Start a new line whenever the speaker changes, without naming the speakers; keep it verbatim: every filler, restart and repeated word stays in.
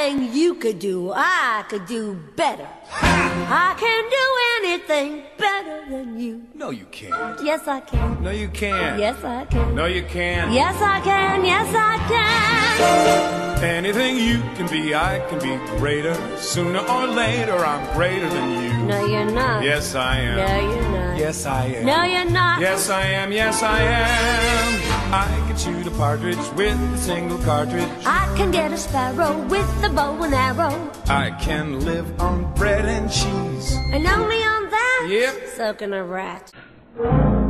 Anything you could do, I could do better. I can do anything better than you.
No, you can't.
Yes, I can.
No, you can't.
Yes, I can.
No, you can't.
Yes, I can. Yes, I can.
Anything you can be, I can be greater. Sooner or later, I'm greater than you.
No, you're not.
Yes, I am.
No, you're not.
Yes, I am.
No, you're not.
Yes, I am. Yes, I am. I can shoot a partridge with a single cartridge.
I can get a sparrow with a bow and arrow.
I can live on bread and cheese.
And only on that?
Yep.
So can a rat.